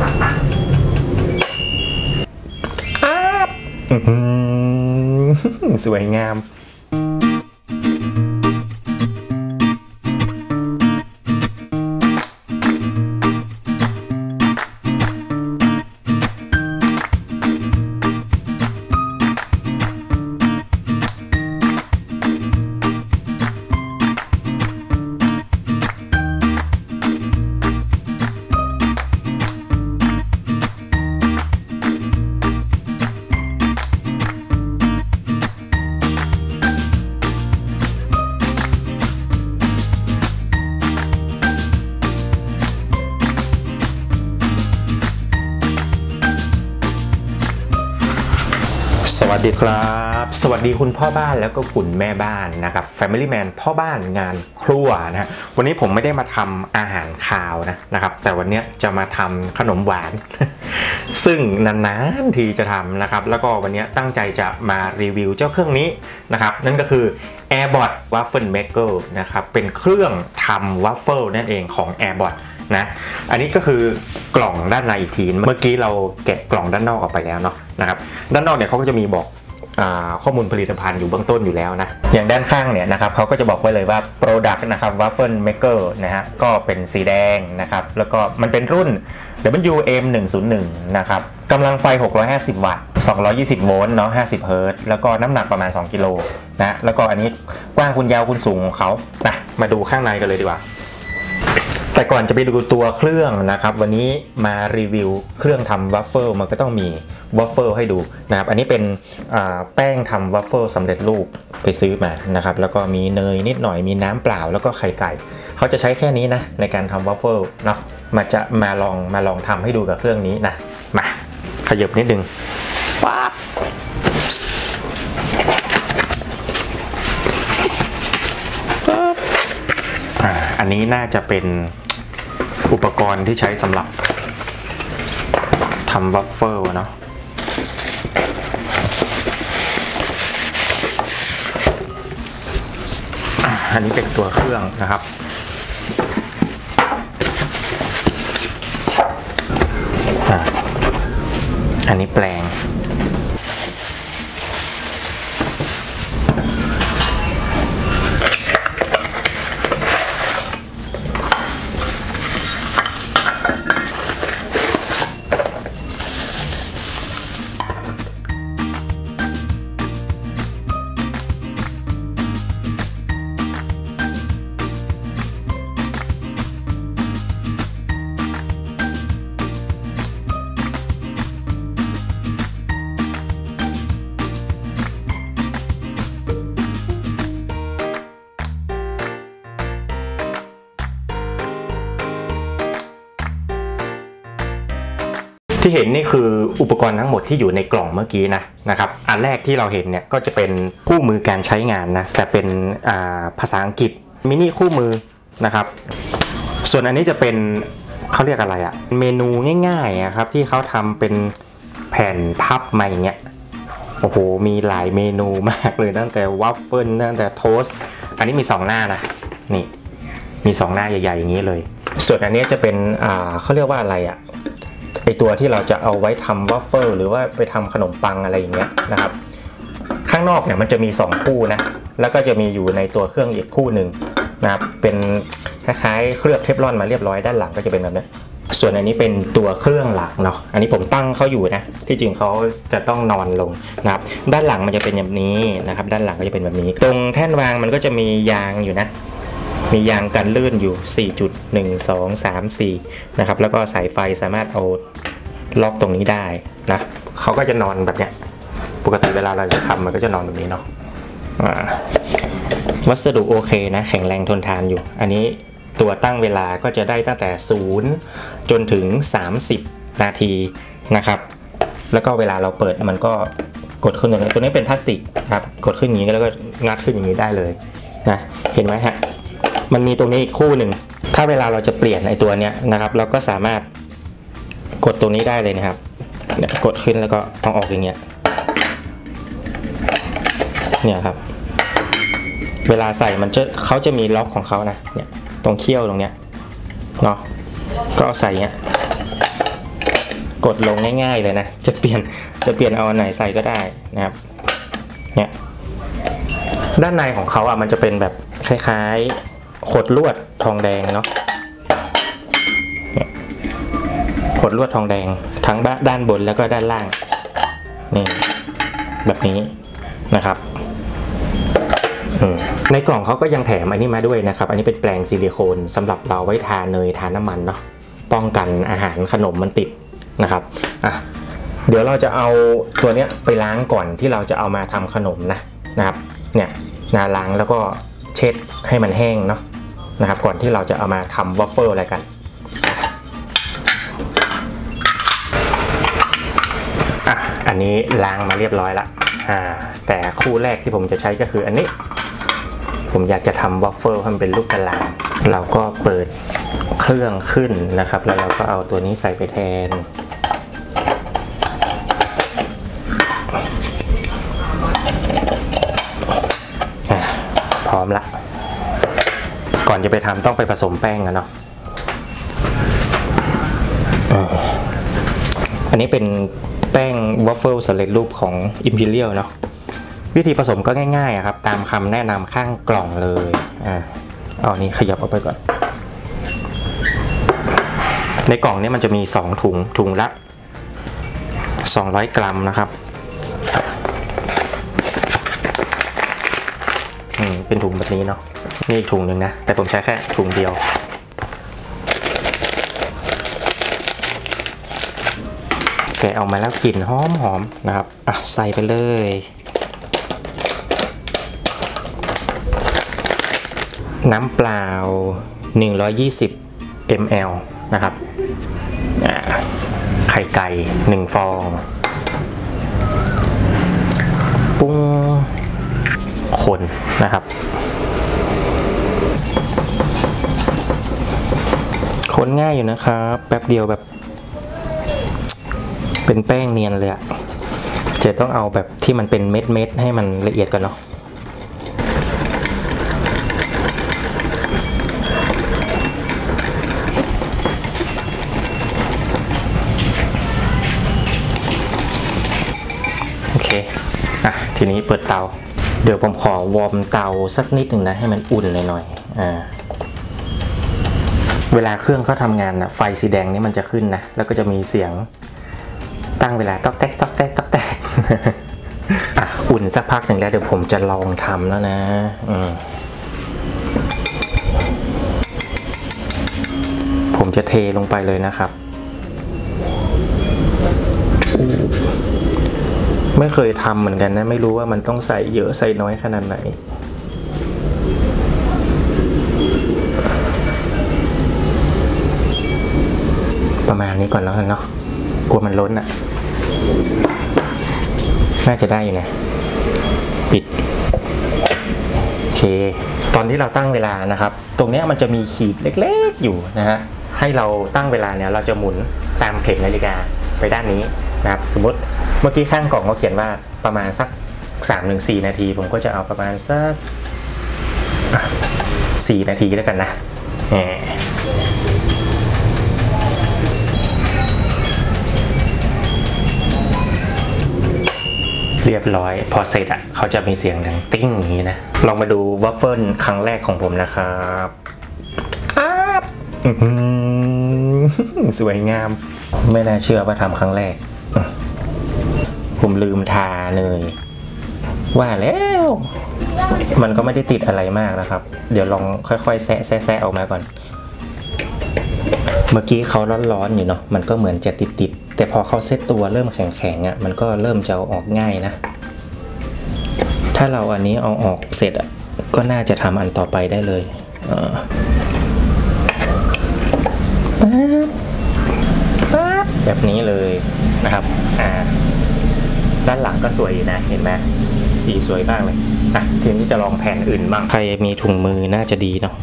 สวยงามสวัสดีครับสวัสดีคุณพ่อบ้านแล้วก็คุณแม่บ้านนะครับ Family Man พ่อบ้านงานครัวนะวันนี้ผมไม่ได้มาทำอาหารคาวนะครับแต่วันนี้จะมาทำขนมหวาน ซึ่งนานๆทีจะทำนะครับแล้วก็วันนี้ตั้งใจจะมารีวิวเจ้าเครื่องนี้นะครับนั่นก็คือ Airbot Waffle Maker นะครับเป็นเครื่องทำวัฟเฟิลนั่นเองของ Airbotนะอันนี้ก็คือกล่องด้านในอีกทีเมื่อกี้เราแกะกล่องด้านนอกออกไปแล้วเนาะนะครับด้านนอกเนี่ยเขาก็จะมีบอกข้อมูลผลิตภัณฑ์อยู่เบื้องต้นอยู่แล้วนะอย่างด้านข้างเนี่ยนะครับเขาก็จะบอกไว้เลยว่า Product นะครับ Waffle Maker นะฮะก็เป็นสีแดงนะครับแล้วก็มันเป็นรุ่น WM101 นะครับกำลังไฟ650วัตต์220โวลต์เนาะ50เฮิร์ตซ์แล้วก็น้ำหนักประมาณ2กิโลนะแล้วก็อันนี้กว้างคูณยาวคูณสูงของเขานะมาดูข้างในกันเลยดีกว่าแต่ก่อนจะไปดูตัวเครื่องนะครับวันนี้มารีวิวเครื่องทำวัฟเฟิลมันก็ต้องมีวัฟเฟิลให้ดูนะครับอันนี้เป็นแป้งทำวัฟเฟิลสำเร็จรูปไปซื้อมานะครับแล้วก็มีเนยนิดหน่อยมีน้ำเปล่าแล้วก็ไข่ไก่เขาจะใช้แค่นี้นะในการทำวัฟเฟิลเนาะมาลองทำให้ดูกับเครื่องนี้นะมาขยับนิดนึงปั๊บอันนี้น่าจะเป็นอุปกรณ์ที่ใช้สำหรับทำวัฟเฟิลเนาะอันนี้เป็นตัวเครื่องนะครับอันนี้แปลงที่เห็นนี่คืออุปกรณ์ทั้งหมดที่อยู่ในกล่องเมื่อกี้นะครับอันแรกที่เราเห็นเนี่ยก็จะเป็นคู่มือการใช้งานนะแต่เป็นภาษาอังกฤษมินิคู่มือนะครับส่วนอันนี้จะเป็นเขาเรียกอะไรอะเมนูง่ายๆครับที่เขาทำเป็นแผ่นพับมาอย่างเงี้ยโอ้โหมีหลายเมนูมากเลยตั้งแต่วัฟเฟิลตั้งแต่โทสต์อันนี้มี2หน้านะนี่มี2หน้าใหญ่ๆอย่างนี้เลยส่วนอันนี้จะเป็นเขาเรียกว่าอะไรอะไอตัวที่เราจะเอาไว้ทำวัฟเฟิลหรือว่าไปทำขนมปังอะไรอย่างเงี้ยนะครับข้างนอกเนี่ยมันจะมี2คู่นะแล้วก็จะมีอยู่ในตัวเครื่องอีกคู่หนึ่งนะครับเป็นคล้ายๆเคลือบเทฟลอนมาเรียบร้อยด้านหลังก็จะเป็นแบบนี้ส่วนอันนี้เป็นตัวเครื่องหลักเนาะอันนี้ผมตั้งเขาอยู่นะที่จริงเขาจะต้องนอนลงนะครับด้านหลังมันจะเป็นแบบนี้นะครับด้านหลังก็จะเป็นแบบนี้ตรงแท่นวางมันก็จะมียางอยู่นะมียางกันลื่นอยู่4จุด1 2 3 4นะครับแล้วก็สายไฟสามารถเอาล็อกตรงนี้ได้นะเขาก็จะนอนแบบเนี้ยปกติเวลาเราจะทำมันก็จะนอนแบบนี้เนาะวัสดุโอเคนะแข็งแรงทนทานอยู่อันนี้ตัวตั้งเวลาก็จะได้ตั้งแต่0จนถึง30นาทีนะครับแล้วก็เวลาเราเปิดมันก็กดขึ้นตรงนี้ตัวนี้เป็นพลาสติกครับกดขึ้นอย่างนี้แล้วก็งัดขึ้นอย่างนี้ได้เลยนะเห็นไหมฮะมันมีตรงนี้อีกคู่หนึ่งถ้าเวลาเราจะเปลี่ยนไอ้ตัวเนี้ยนะครับเราก็สามารถกดตรงนี้ได้เลยนะครับเนี่ยกดขึ้นแล้วก็ต้องออกอย่างเงี้ยเนี่ยครับเวลาใส่มันเขาจะมีล็อกของเขานะเนี่ยตรงเขี้ยวตรงเนี้ยเนาะก็ใส่เงี้ยกดลงง่ายๆเลยนะจะเปลี่ยนเอาอันไหนใส่ก็ได้นะครับเนี่ยด้านในของเขาอ่ะมันจะเป็นแบบคล้ายๆขดลวดทองแดงเนาะขดลวดทองแดงทั้งด้านบนแล้วก็ด้านล่างนี่แบบนี้นะครับในกล่องเขาก็ยังแถมอันนี้มาด้วยนะครับอันนี้เป็นแปรงซิลิโคนสำหรับเราไว้ทาเนยทาน้ำมันเนาะป้องกันอาหารขนมมันติดนะครับเดี๋ยวเราจะเอาตัวเนี้ยไปล้างก่อนที่เราจะเอามาทำขนมนะครับเนี่ยล้างแล้วก็เช็ดให้มันแห้งเนาะนะครับก่อนที่เราจะเอามาทำวอฟเฟิลอะไรกันอันนี้ล้างมาเรียบร้อยละแต่คู่แรกที่ผมจะใช้ก็คืออันนี้ผมอยากจะทำวอฟเฟิลให้มันเป็นลูกกะลาเราก็เปิดเครื่องขึ้นนะครับแล้วเราก็เอาตัวนี้ใส่ไปแทนพร้อมละก่อนจะไปทำต้องไปผสมแป้งกันเนาะอันนี้เป็นแป้งวอฟเฟิลสำเร็จรูปของ Imperial เนาะวิธีผสมก็ง่ายๆครับตามคำแนะนำข้างกล่องเลยเอานี้ขยับออกไปก่อนในกล่องนี้มันจะมี2ถุงละ200 กรัมนะครับเป็นถุงแบบนี้เนาะนี่อีกถุงหนึ่งนะแต่ผมใช้แค่ถุงเดียวแกะออกมาแล้วกลิ่นหอมนะครับใส่ไปเลยน้ำเปล่า120 ml นะครับไข่ไก่1ฟองปรุงคนนะครับคนง่ายอยู่นะครับแป๊บเดียวแบบเป็นแป้งเนียนเลยอะจะต้องเอาแบบที่มันเป็นเม็ดให้มันละเอียดก่อนเนาะโอเคทีนี้เปิดเตาเดี๋ยวผมขอวอร์มเตาสักนิดหนึ่งนะให้มันอุ่นหน่อยเวลาเครื่องเขาทำงานนะไฟสีแดงนี่มันจะขึ้นนะแล้วก็จะมีเสียงตั้งเวลาต๊อกแต๊กต๊อกแต๊กต๊อกแต๊กอุ่นสักพักหนึ่งแล้วเดี๋ยวผมจะลองทำแล้วนะผมจะเทลงไปเลยนะครับไม่เคยทำเหมือนกันนะไม่รู้ว่ามันต้องใส่เยอะใส่น้อยขนาดไหนประมาณนี้ก่อนแล้วกันเนาะกลัวมันล้นน่าจะได้อยู่นะปิดโอเคตอนที่เราตั้งเวลานะครับตรงนี้มันจะมีขีดเล็กๆอยู่นะฮะให้เราตั้งเวลาเนี่ยเราจะหมุนตามเข็มนาฬิกาไปด้านนี้นะครับสมมติเมื่อกี้ข้างกล่องเขาเขียนว่าประมาณสัก 3-4 นาทีผมก็จะเอาประมาณสัก4 นาทีแล้วกันนะเรียบร้อยพอเสร็จเขาจะมีเสียงดังติ้งอย่างนี้นะลองมาดูวอฟเฟิลครั้งแรกของผมนะครับสวยงามไม่น่าเชื่อว่าทำครั้งแรกผมลืมทาเนยว่าแล้วมันก็ไม่ได้ติดอะไรมากนะครับเดี๋ยวลองค่อยๆแซะออกมาก่อนเมื่อกี้เขาร้อนๆอยู่เนาะมันก็เหมือนจะติดแต่พอเขาเซตตัวเริ่มแข็งๆมันก็เริ่มจะเอาออกง่ายนะถ้าเราอันนี้เอาออกเสร็จก็น่าจะทำอันต่อไปได้เลยแบบนี้เลยนะครับด้านหลังก็สวยนะเห็นไหมสีสวยมากเลยทีนี้จะลองแผ่นอื่นบ้างใครมีถุงมือน่าจะดีเนาะ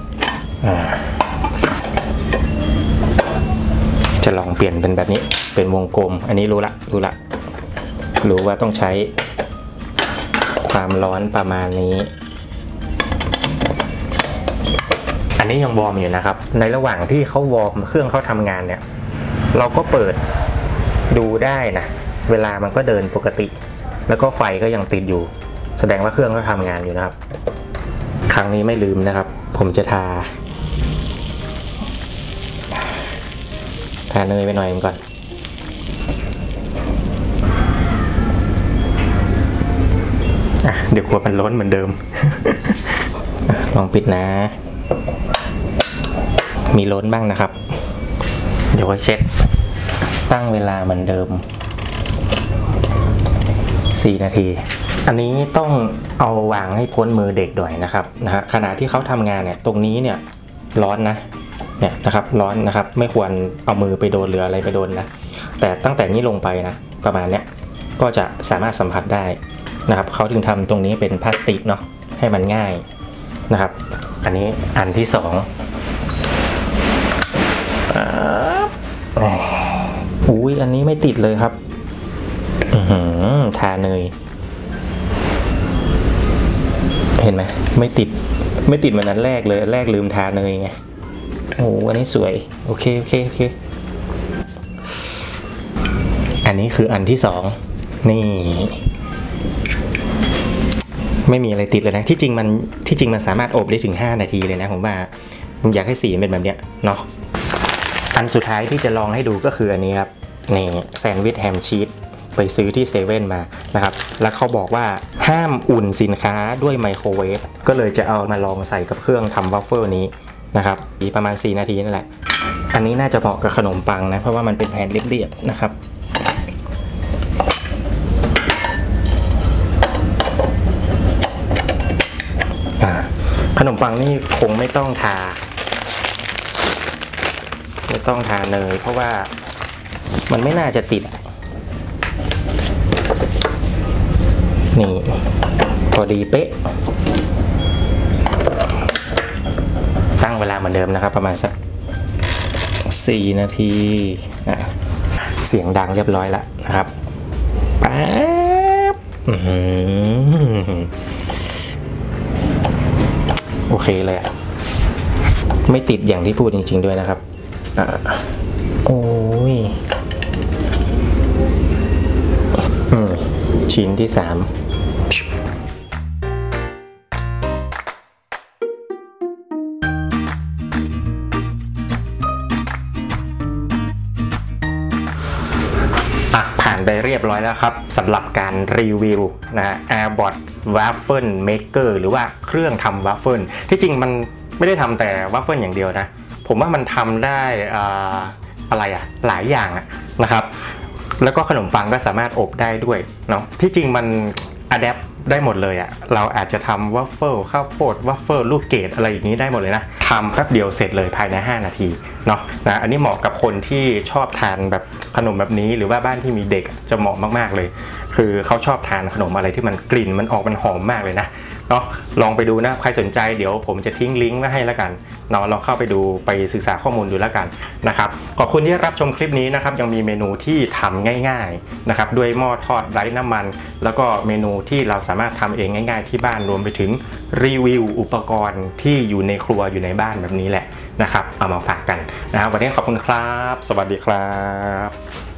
จะลองเปลี่ยนเป็นแบบนี้เป็นวงกลมอันนี้รู้ว่าต้องใช้ความร้อนประมาณนี้อันนี้ยังวอร์มอยู่นะครับในระหว่างที่เขาวอร์มเครื่องเขาทำงานเนี่ยเราก็เปิดดูได้นะเวลามันก็เดินปกติแล้วก็ไฟก็ยังติดอยู่แสดงว่าเครื่องก็ทำงานอยู่นะครับครั้งนี้ไม่ลืมนะครับผมจะทาเนยไปหน่อยก่อนเดี๋ยวขวดมันล้นเหมือนเดิม ลองปิดนะมีล้นบ้างนะครับเดี๋ยวไว้เช็ดตั้งเวลาเหมือนเดิม4 นาทีอันนี้ต้องเอาวางให้พ้นมือเด็กหน่อยนะครับขณะที่เขาทำงานเนี่ยตรงนี้เนี่ยร้อนนะเนี่ยนะครับร้อนนะครับไม่ควรเอามือไปโดนหรืออะไรไปโดนนะแต่ตั้งแต่นี้ลงไปนะประมาณเนี้ยก็จะสามารถสัมผัสได้นะครับเขาถึงทำตรงนี้เป็นพลาสติกเนาะให้มันง่ายนะครับอันนี้อันที่2อุ้ยอันนี้ไม่ติดเลยครับทาเนยเห็นไหมไม่ติดเหมือนอันแรกเลยอันแรกลืมทาเนยไงโอ้อันนี้สวยโอเคอันนี้คืออันที่2นี่ไม่มีอะไรติดเลยนะที่จริงมันสามารถอบได้ถึง5 นาทีเลยนะผมว่าผมอยากให้สีเป็นแบบเนี้ยเนาะอันสุดท้ายที่จะลองให้ดูก็คืออันนี้ครับนี่แซนด์วิชแฮมชีสไปซื้อที่เซเว่นมานะครับแล้วเขาบอกว่าห้ามอุ่นสินค้าด้วยไมโครเวฟก็เลยจะเอามาลองใส่กับเครื่องทำวัฟเฟิลนี้นะครับอีกประมาณ4 นาทีนั่นแหละอันนี้น่าจะเหมาะกับขนมปังนะเพราะว่ามันเป็นแผ่นเรียบๆนะครับขนมปังนี่คงไม่ต้องทาเนยเพราะว่ามันไม่น่าจะติดนี่พอดีเป๊ะตั้งเวลาเหมือนเดิมนะครับประมาณสัก4 นาทีเสียงดังเรียบร้อยแล้วนะครับป๊าบโอเคเลยไม่ติดอย่างที่พูดจริงๆด้วยนะครับโอ้ยชิ้นที่3ผ่านไปเรียบร้อยแล้วครับสำหรับการรีวิวนะ Airbot Waffle Maker หรือว่าเครื่องทำวัฟเฟิลที่จริงมันไม่ได้ทำแต่วัฟเฟิลอย่างเดียวนะผมว่ามันทำได้อะไรหลายอย่างนะครับแล้วก็ขนมปังก็สามารถอบได้ด้วยเนาะที่จริงมันอะแดปได้หมดเลยเราอาจจะทำวัฟเฟิลข้าวโพดวัฟเฟิลลูกเกดอะไรอย่างนี้ได้หมดเลยนะทำแป๊บเดียวเสร็จเลยภายใน5 นาทีเนาะอันนี้เหมาะกับคนที่ชอบทานแบบขนมแบบนี้หรือว่าบ้านที่มีเด็กจะเหมาะมากๆเลยคือเขาชอบทานขนมอะไรที่มันกลิ่นมันหอมมากเลยนะเนาะลองไปดูนะใครสนใจเดี๋ยวผมจะทิ้งลิงก์ไว้ให้แล้วกันเนาะลองเข้าไปดูไปศึกษาข้อมูลดูแล้วกันนะครับขอบคุณที่รับชมคลิปนี้นะครับยังมีเมนูที่ทำง่ายๆนะครับด้วยหม้อทอดไร้น้ำมันแล้วก็เมนูที่เราสามารถทำเองง่ายๆที่บ้านรวมไปถึงรีวิวอุปกรณ์ที่อยู่ในครัวอยู่ในบ้านแบบนี้แหละนะครับเอามาฝากกันนะครับวันนี้ขอบคุณครับสวัสดีครับ